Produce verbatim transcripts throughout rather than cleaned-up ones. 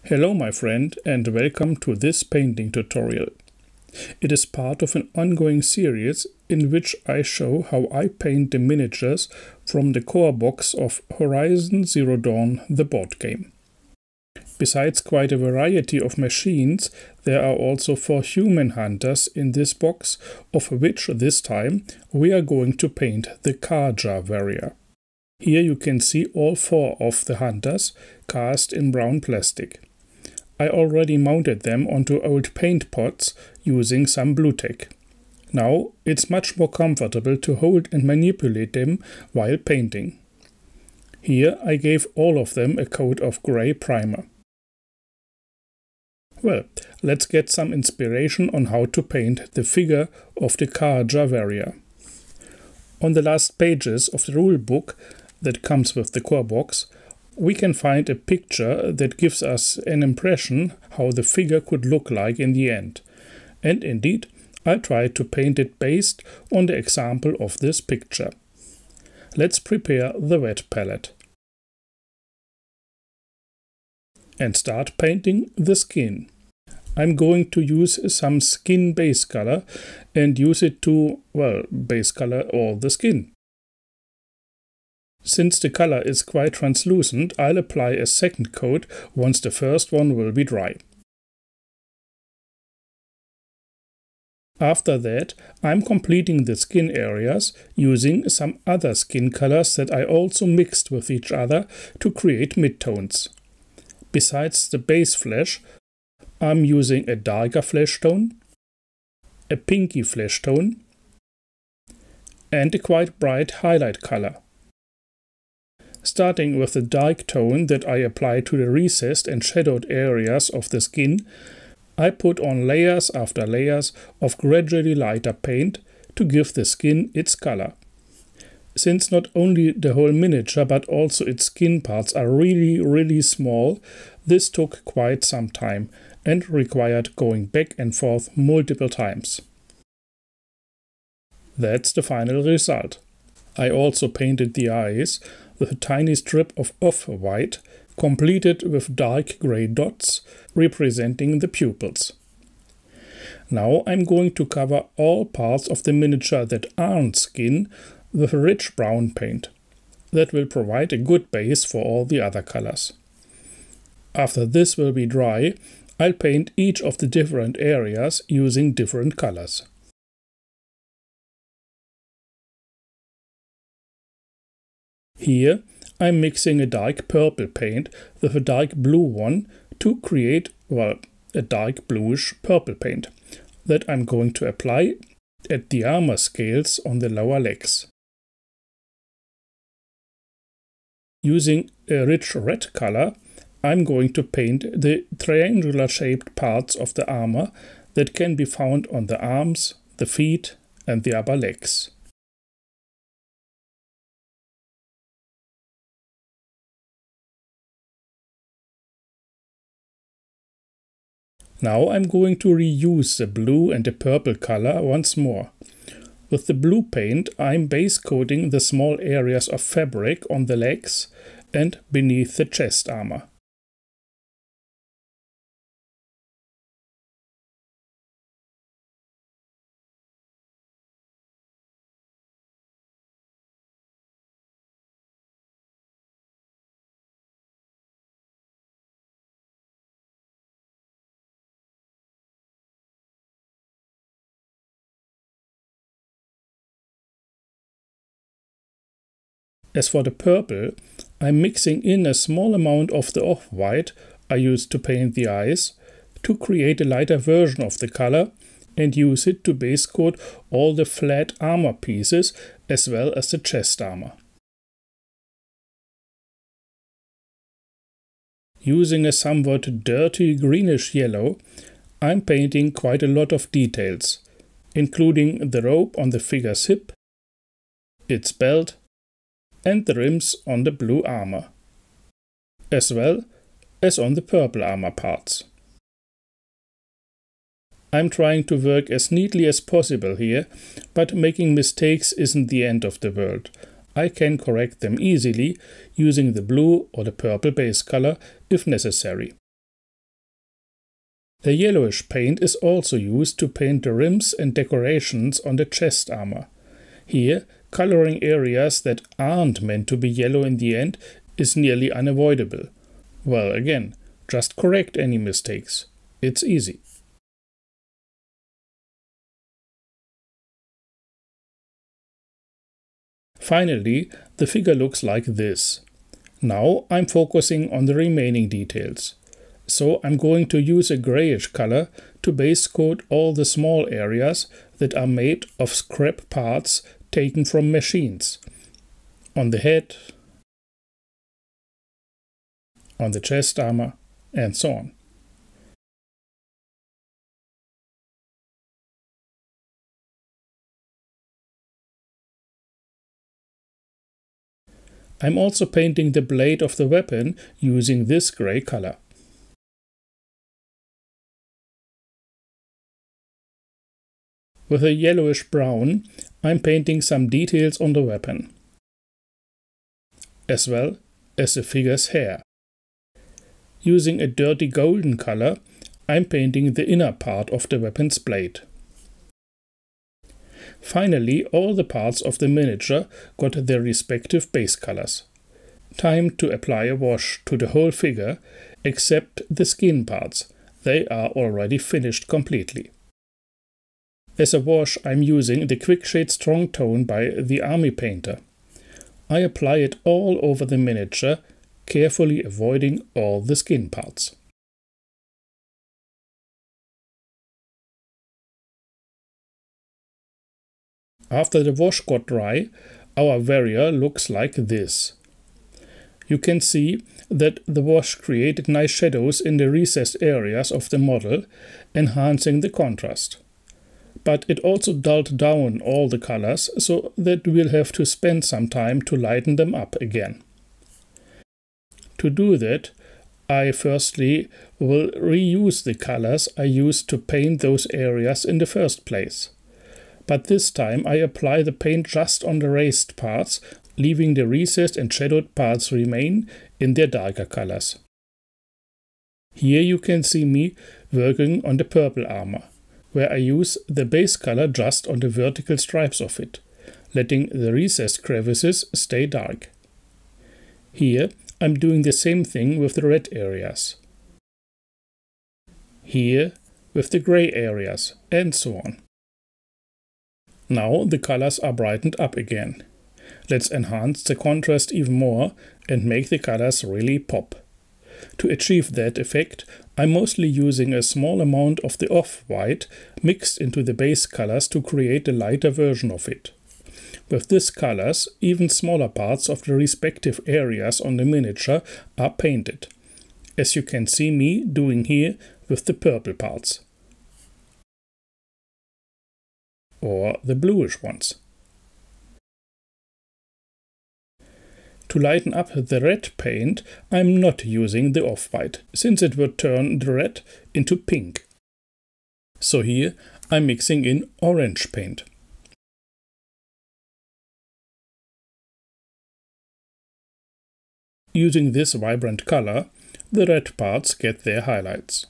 Hello my friend and welcome to this painting tutorial. It is part of an ongoing series in which I show how I paint the miniatures from the core box of Horizon Zero Dawn, the board game. Besides quite a variety of machines, there are also four human hunters in this box, of which this time we are going to paint the Karja warrior. Here you can see all four of the hunters cast in brown plastic. I already mounted them onto old paint pots using some Blu-Tack. Now it's much more comfortable to hold and manipulate them while painting. Here I gave all of them a coat of grey primer. Well, let's get some inspiration on how to paint the figure of the Karja warrior. On the last pages of the rule book that comes with the core box, we can find a picture that gives us an impression how the figure could look like in the end. And indeed, I tried to paint it based on the example of this picture. Let's prepare the wet palette. And start painting the skin. I'm going to use some skin base color and use it to, well, base color all the skin. Since the color is quite translucent, I'll apply a second coat once the first one will be dry. After that, I'm completing the skin areas using some other skin colors that I also mixed with each other to create midtones. Besides the base flesh, I'm using a darker flesh tone, a pinky flesh tone, and a quite bright highlight color. Starting with the dark tone that I apply to the recessed and shadowed areas of the skin, I put on layers after layers of gradually lighter paint to give the skin its color. Since not only the whole miniature but also its skin parts are really really small, this took quite some time and required going back and forth multiple times. That's the final result. I also painted the eyes with a tiny strip of off-white, completed with dark grey dots representing the pupils. Now I'm going to cover all parts of the miniature that aren't skin with a rich brown paint. That will provide a good base for all the other colors. After this will be dry, I'll paint each of the different areas using different colors. Here I'm mixing a dark purple paint with a dark blue one to create, well, a dark bluish purple paint that I'm going to apply at the armor scales on the lower legs. Using a rich red color, I'm going to paint the triangular shaped parts of the armor that can be found on the arms, the feet and the upper legs. Now I'm going to reuse the blue and the purple color once more. With the blue paint I'm base coating the small areas of fabric on the legs and beneath the chest armor. As for the purple, I'm mixing in a small amount of the off-white I used to paint the eyes to create a lighter version of the color and use it to base coat all the flat armor pieces as well as the chest armor. Using a somewhat dirty greenish yellow, I'm painting quite a lot of details, including the rope on the figure's hip, its belt, and the rims on the blue armor, as well as on the purple armor parts. I'm trying to work as neatly as possible here, but making mistakes isn't the end of the world. I can correct them easily using the blue or the purple base color if necessary. The yellowish paint is also used to paint the rims and decorations on the chest armor. Here, coloring areas that aren't meant to be yellow in the end is nearly unavoidable. Well, again, just correct any mistakes. It's easy. Finally, the figure looks like this. Now I'm focusing on the remaining details. So I'm going to use a grayish color to base coat all the small areas that are made of scrap parts taken from machines. On the head, on the chest armor, and so on. I'm also painting the blade of the weapon using this gray color. With a yellowish brown, I'm painting some details on the weapon, as well as the figure's hair. Using a dirty golden color, I'm painting the inner part of the weapon's blade. Finally, all the parts of the miniature got their respective base colors. Time to apply a wash to the whole figure, except the skin parts. They are already finished completely. As a wash, I'm using the Quickshade Strong Tone by the Army Painter. I apply it all over the miniature, carefully avoiding all the skin parts. After the wash got dry, our warrior looks like this. You can see that the wash created nice shadows in the recessed areas of the model, enhancing the contrast. But it also dulled down all the colors, so that we'll have to spend some time to lighten them up again. To do that, I firstly will reuse the colors I used to paint those areas in the first place. But this time I apply the paint just on the raised parts, leaving the recessed and shadowed parts remain in their darker colors. Here you can see me working on the purple armor, where I use the base color just on the vertical stripes of it, letting the recessed crevices stay dark. Here I'm doing the same thing with the red areas. Here with the gray areas, and so on. Now the colors are brightened up again. Let's enhance the contrast even more and make the colors really pop. To achieve that effect, I'm mostly using a small amount of the off-white mixed into the base colors to create a lighter version of it. With these colors, even smaller parts of the respective areas on the miniature are painted, as you can see me doing here with the purple parts. Or the bluish ones. To lighten up the red paint, I'm not using the off-white, since it would turn the red into pink. So here I'm mixing in orange paint. Using this vibrant color, the red parts get their highlights.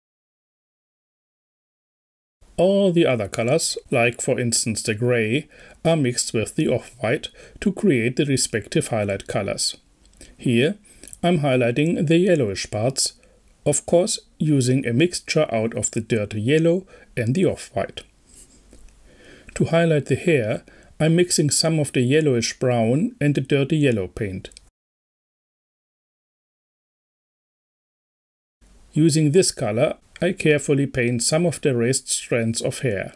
All the other colors, like for instance the gray, are mixed with the off-white to create the respective highlight colors. Here I'm highlighting the yellowish parts, of course using a mixture out of the dirty yellow and the off-white. To highlight the hair, I'm mixing some of the yellowish brown and the dirty yellow paint. Using this color, I carefully paint some of the raised strands of hair.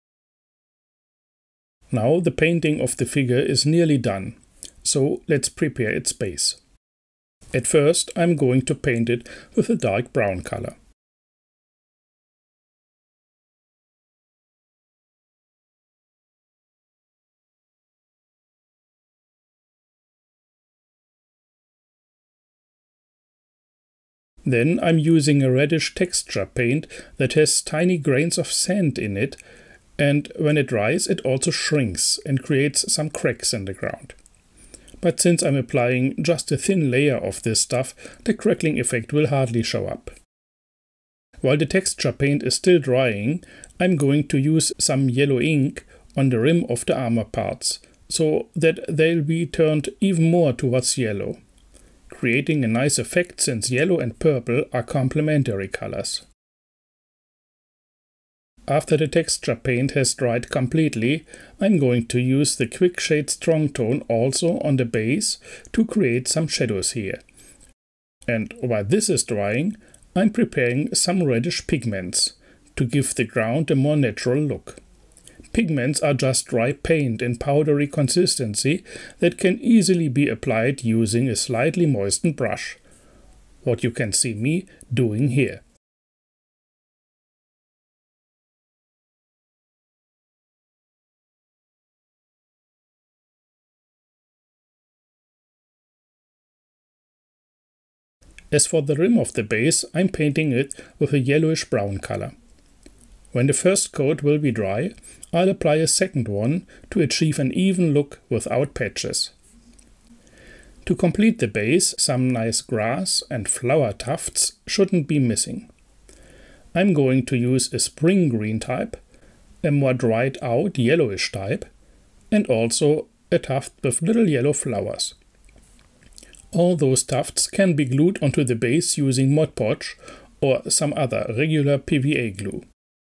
Now the painting of the figure is nearly done, so let's prepare its base. At first I'm going to paint it with a dark brown color. Then I'm using a reddish texture paint that has tiny grains of sand in it, and when it dries it also shrinks and creates some cracks in the ground. But since I'm applying just a thin layer of this stuff, the crackling effect will hardly show up. While the texture paint is still drying, I'm going to use some yellow ink on the rim of the armor parts, so that they'll be turned even more towards yellow, creating a nice effect since yellow and purple are complementary colors. After the texture paint has dried completely, I'm going to use the Quick Shade Strong Tone also on the base to create some shadows here. And while this is drying, I'm preparing some reddish pigments to give the ground a more natural look. Pigments are just dry paint in powdery consistency that can easily be applied using a slightly moistened brush, what you can see me doing here. As for the rim of the base, I'm painting it with a yellowish brown color. When the first coat will be dry, I'll apply a second one to achieve an even look without patches. To complete the base, some nice grass and flower tufts shouldn't be missing. I'm going to use a spring green type, a more dried out yellowish type, and also a tuft with little yellow flowers. All those tufts can be glued onto the base using Mod Podge or some other regular P V A glue.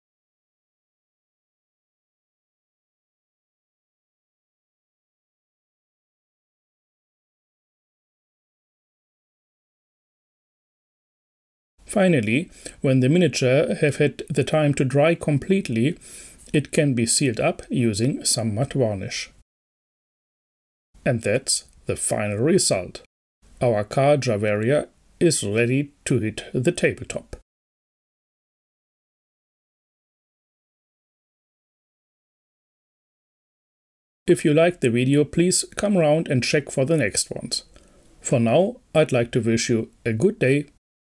Finally, when the miniature have had the time to dry completely, it can be sealed up using some matte varnish. And that's the final result. Our car Javaria is ready to hit the tabletop. If you liked the video, please come around and check for the next ones. For now, I'd like to wish you a good day.